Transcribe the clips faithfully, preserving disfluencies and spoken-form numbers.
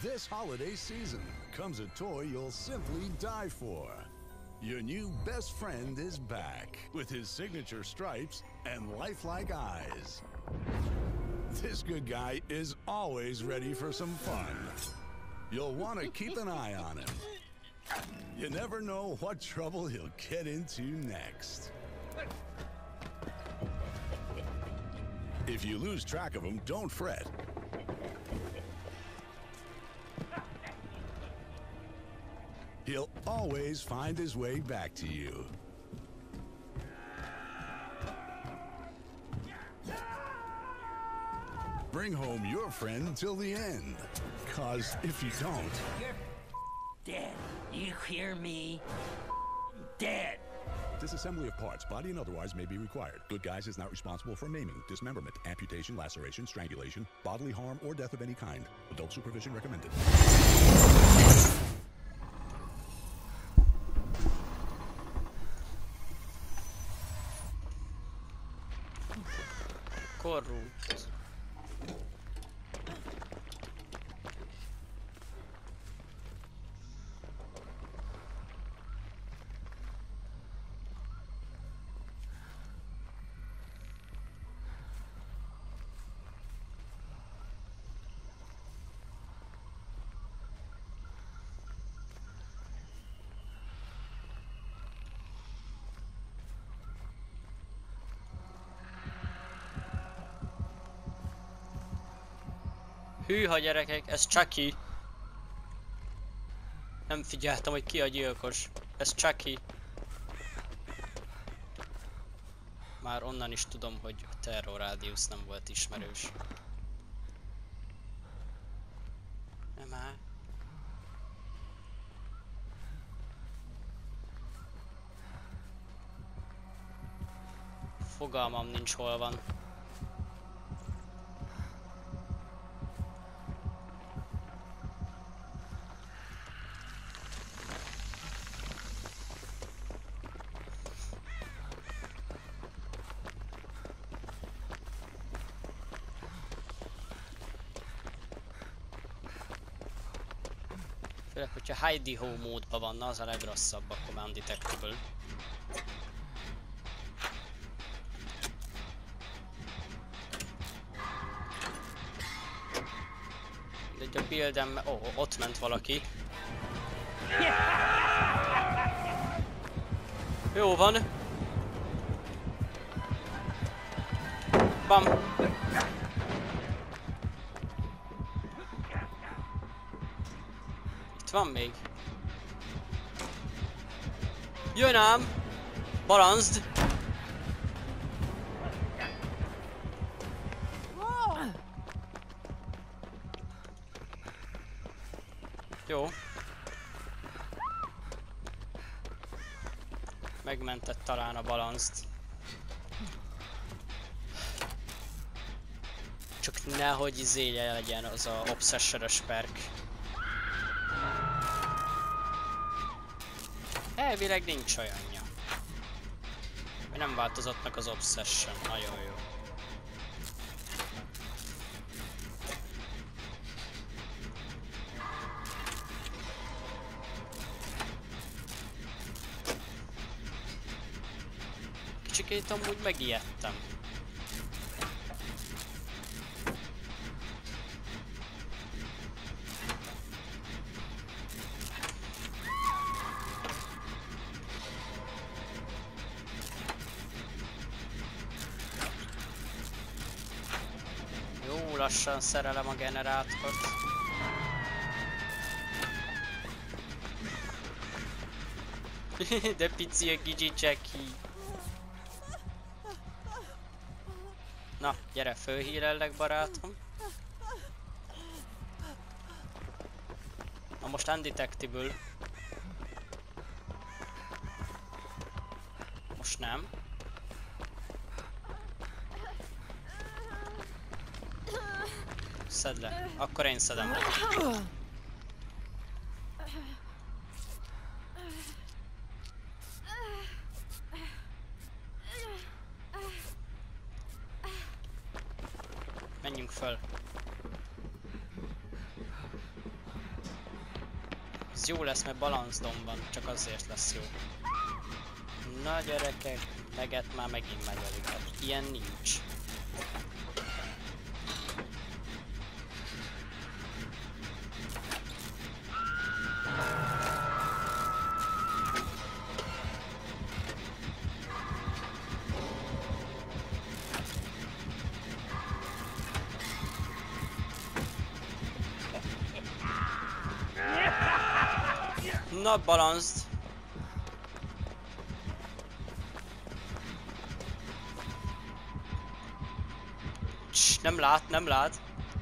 This holiday season comes a toy you'll simply die for. Your new best friend is back with his signature stripes and lifelike eyes. This good guy is always ready for some fun. You'll want to keep an eye on him. You never know what trouble he'll get into next. If you lose track of him, don't fret. He'll always find his way back to you. Bring home your friend till the end. 'Cause if you don't... You're dead. You hear me? Dead. Disassembly of parts, body and otherwise, may be required. Good Guys is not responsible for maiming, dismemberment, amputation, laceration, strangulation, bodily harm, or death of any kind. Adult supervision recommended. Corrupt. Hűha gyerekek, ez Chucky. Nem figyeltem, hogy ki a gyilkos. Ez Chucky. Már onnan is tudom, hogy a Terror Radius nem volt ismerős. Nem áll. Fogalmam nincs, hol van. Főleg, hogyha Hide-Ho módban van, az a legrosszabb, akkor már undetectable. De a buildem... Ó, oh, ott ment valaki. Jó van. Bam. Itt van még. Jön ám! Balanszd! Jó. Megmentett talán a balanszt. Csak nehogy izélje legyen az a obsession-ös perk. Elvileg nincs olyanja. Vagy nem változott meg az obsession. Nagyon jó. Kicsikét amúgy megijedtem. Jó lassan szerelem a generátort. De pici a kicsi Jackie. Na, gyere, fölhírellek, barátom. Na most undetectable. Most nem. Szedd le. Akkor én szedem le. Menjünk föl. Ez jó lesz, mert balancdom van, csak azért lesz jó. Na gyerekek, meget már megint megölik, hát ilyen nincs. Na, balanced. Cs, nem lát, nem lát.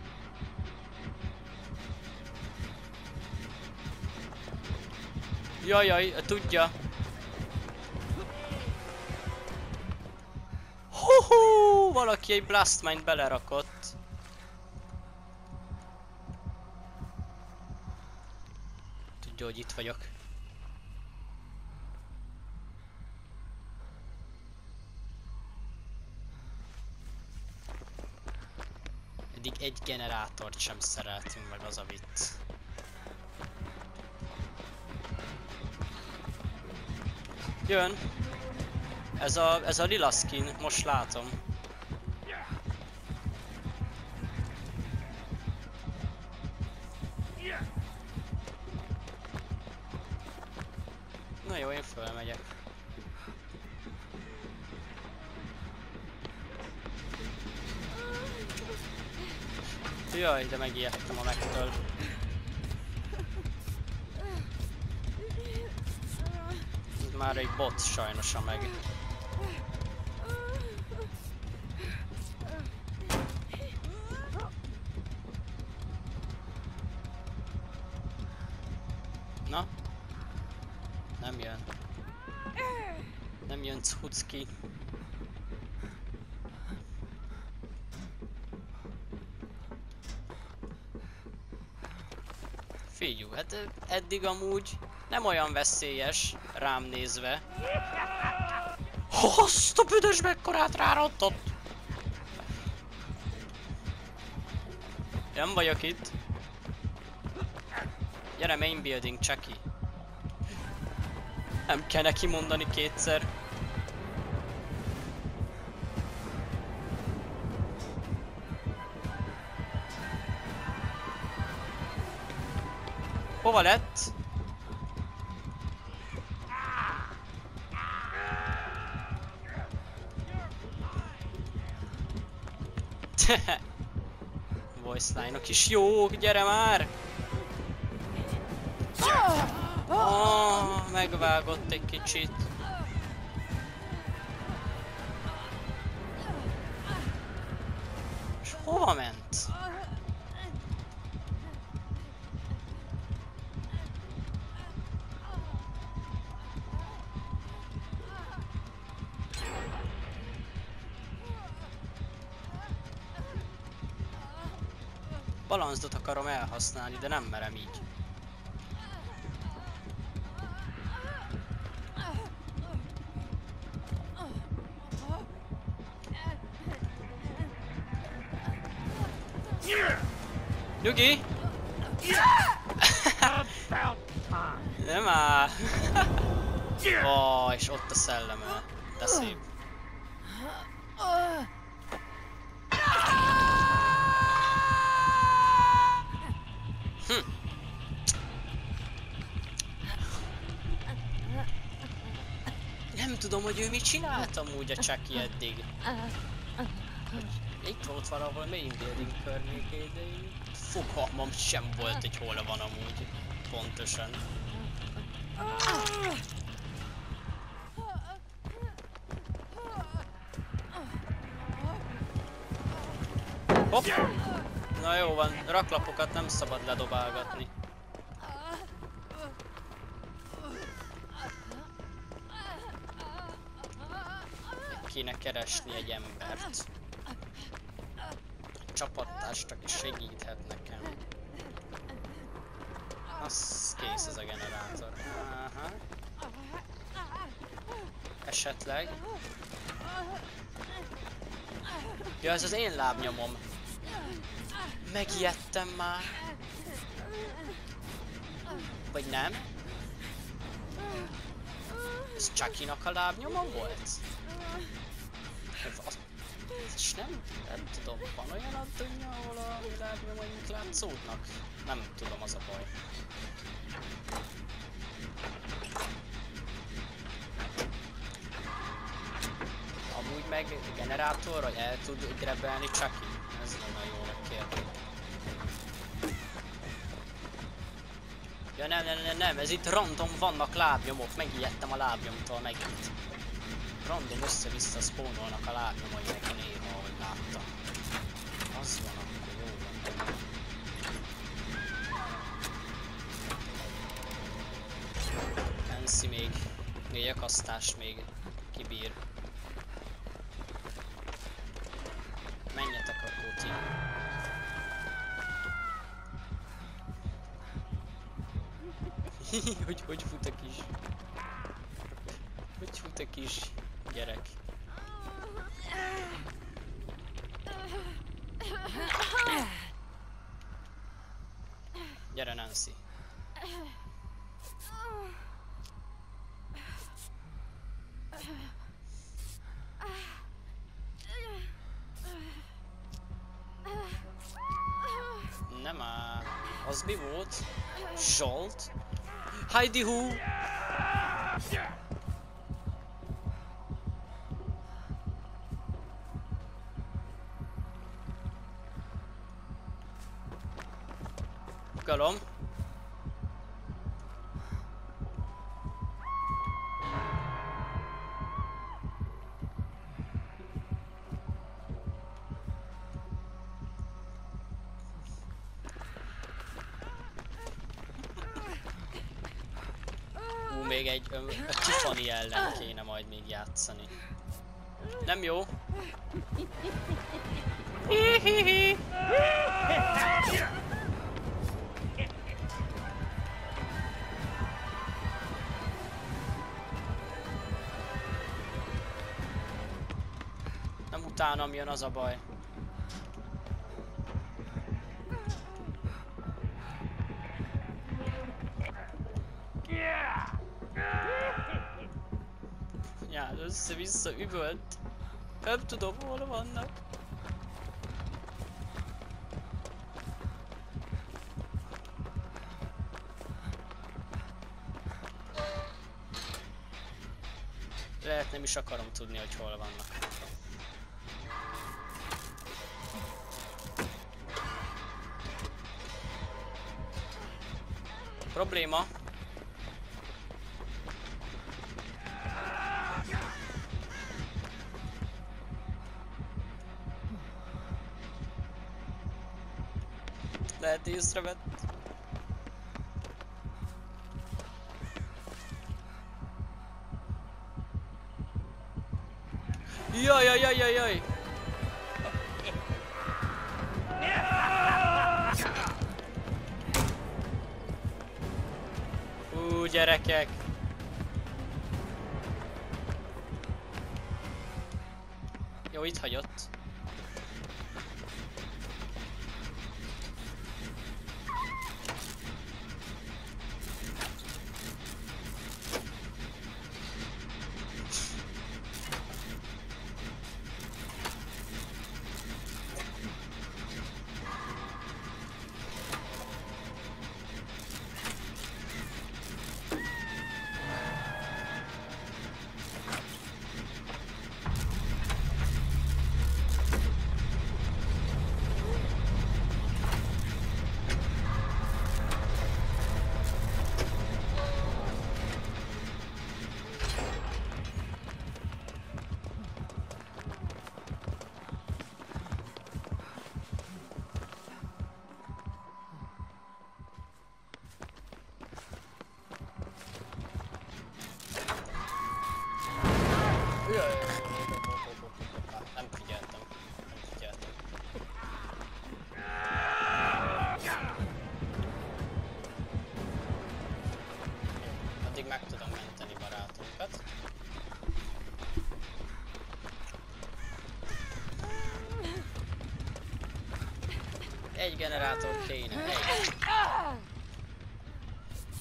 Jajjaj, tudja. Hoho, valaki egy blast mine belerakott. Tudja, hogy itt vagyok. Eddig egy generátort sem szereltünk meg, az a vicc. Jön! Ez a, ez a lila skin, most látom. Na jó, én fölmegyek. Jaj, de megijedtem a megtől. Ez már egy bot sajnos a meg. Na? Nem jön. Nem jön Cucki. Figyú, hát eddig amúgy nem olyan veszélyes, rám nézve. Azt a büdös mekkorát rárontott! Nem vagyok itt. Gyere, main building, Chucky. Nem kell neki mondani kétszer. Hova lett? Voice line-ok is jók, gyere már! Oh, megvágott egy kicsit. És hova ment? Balanzdot akarom elhasználni, de nem merem így. Nyugi! Nem áll! Ó, és ott a szelleme. De szép. Hm. Nem tudom, hogy ő mit csinált amúgy a Chucky eddig. Hogy itt volt valahol main building környékén, de fogalmam sem volt, hogy hol van amúgy. Pontosan. Hopp! Na jó van, raklapokat nem szabad ledobálgatni. Kéne keresni egy embert. Csapattárs, aki segíthet nekem. Az kész ez a generátor. Aha. Esetleg. Ja, ez az én lábnyomom. Megijedtem már. Vagy nem? Ez Chucky-nak a lábnyoma volt? És nem, nem tudom, van olyan addinya, ahol a lábnyomaink látszódnak? Nem tudom, az a baj. Amúgy meg generátorra el tud grebelni Chucky? Ez lenne jó megkérni. Ja nem, nem, nem, nem, ez itt random vannak lábnyomok, megijedtem a lábnyomtól megint. Random össze-vissza spawnolnak a lábnyomai meg néha, ahogy láttam. Az van, akkor jó van. Nancy még, még akasztás még kibír. Menjetek akkor ti. hogy, hogy fut a kis... Hogy fut a kis gyerek? Gyere, Nancy. Nem már. Az mi volt? Zsolt? Heidi Hu! Galom. Hú, még egy ö, a Tiffany ellen kéne majd még játszani. Nem jó? Hihihi. Nem utánam jön, az a baj. Ja, össze-vissza üvölt. Nem tudom, hol vannak. Lehet nem is akarom tudni, hogy hol vannak. Probléma. Lehet észrevett. Jaj, jaj, jaj, jaj, jaj. Ú, gyerekek. Jó, itt hagyott. Nem figyeltem. Nem figyeltem. Addig meg tudom menteni barátunkat. Egy generátor kéne, egy.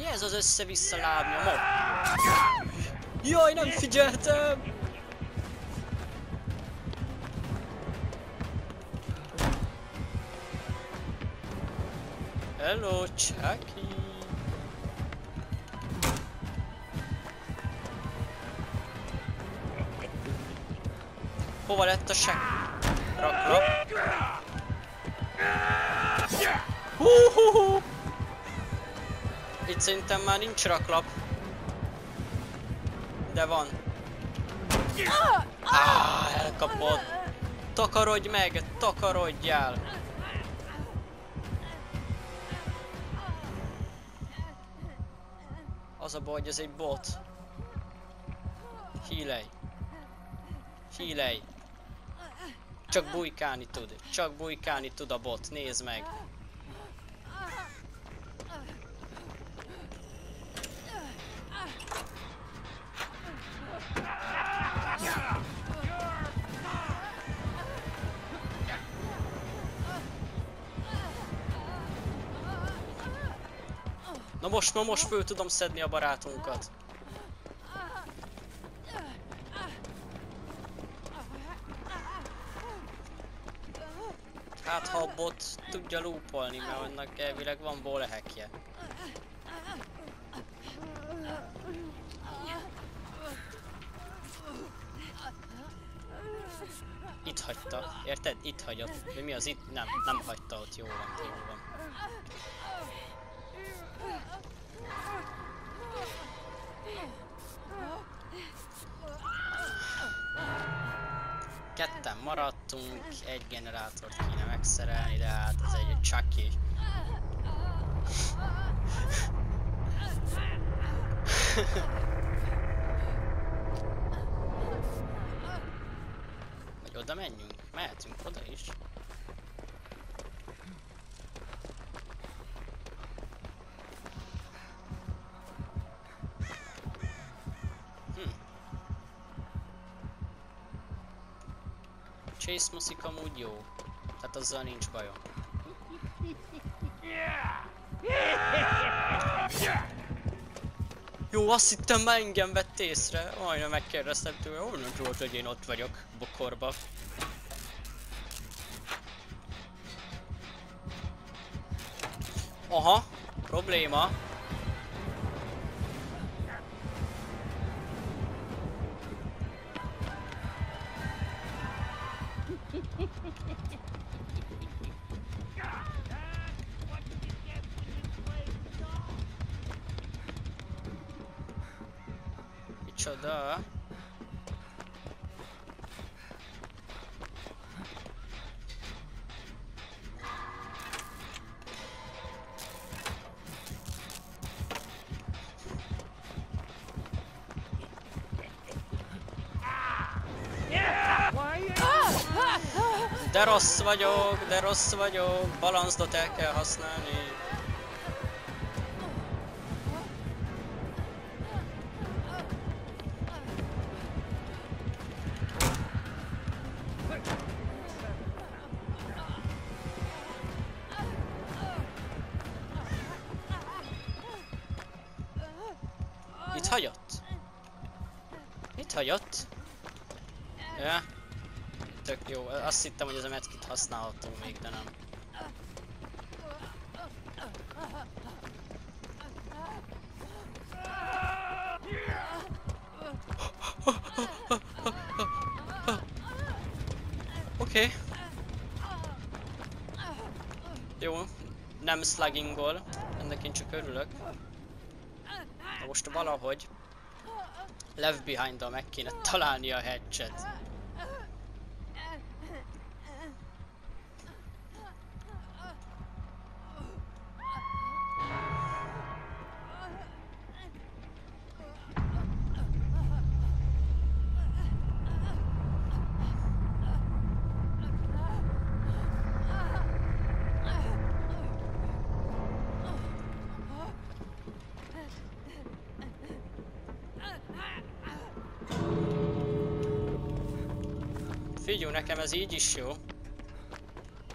ez az össze-vissza lábnyomom? Jaj, nem figyeltem! Hello, Chucky! Hova lett a sek? Raklap? Hú-hú-hú! Itt szerintem már nincs raklap. De van. Áh, elkapod. Takarodj meg, takarodjál. Az a baj, hogy ez egy bot. Hílej. Hílej. Csak bujkálni tud. Csak bujkálni tud a bot. Nézd meg. Na most, na most föl tudom szedni a barátunkat. Hát ha a bot tudja loopolni, mert annak elvileg van bólehekje. Itt hagyta, érted? Itt hagyott. De mi az itt? Nem, nem hagyta ott, jó van, jó van. Ketten maradtunk, egy generátort kéne megszerelni, de hát ez egy Chucky. Vagy oda menjünk? Mehetünk oda is. Chase muszik amúgy jó, tehát azzal nincs bajom. Jó, azt hittem már engem vett észre, majdnem megkérdeztem tőle, honnan volt, hogy én ott vagyok, bokorba. Aha, probléma. Micsoda? De rossz vagyok, de rossz vagyok, balanszot el kell használni. Itt hagyott? Itt hagyott? Ja. Tök jó, azt hittem, hogy ez a medkit használható még, de nem. Oké. Okay. Jó, nem sluggingol, ennek én csak örülök. De most valahogy left behind-dal meg kéne találni a hatchet. Figyelj, nekem ez így is jó.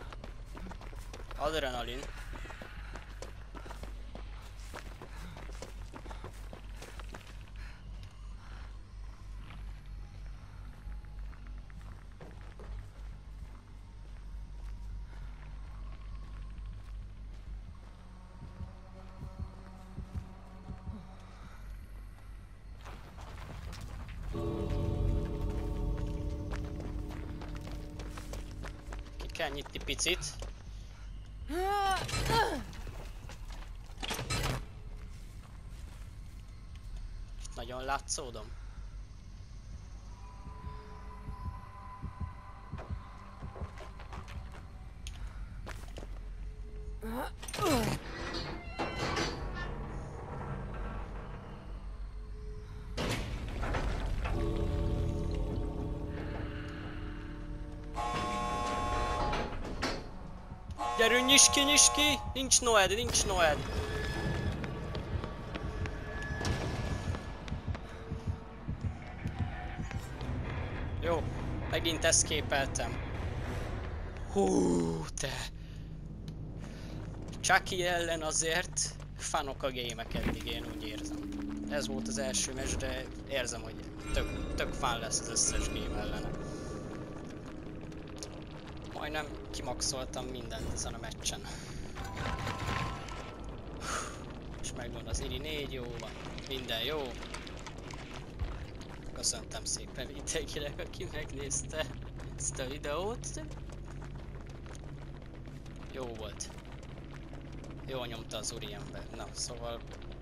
Adrenalin. kell nyitni picit. Itt nagyon látszódom. Gyerünk, nyisd ki, nyisd ki! Nincs Noed, nincs Noed! Jó, megint escape-eltem. Hú, te! Chucky ellen azért fanok a gémek eddig, én úgy érzem. Ez volt az első meccs, de érzem, hogy tök, tök fán lesz az összes game ellene. Majdnem kimaxoltam mindent ezen a meccsen. És megvan az iri négy, jó van. Minden jó. Köszöntem szépen mindenkinek, aki megnézte ezt a videót. Jó volt. Jól nyomta az úriember. Na, szóval...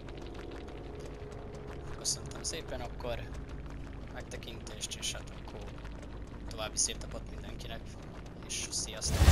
Köszöntem szépen, akkor megtekintést, és hát akkor további szép napot mindenkinek. És sziasztok!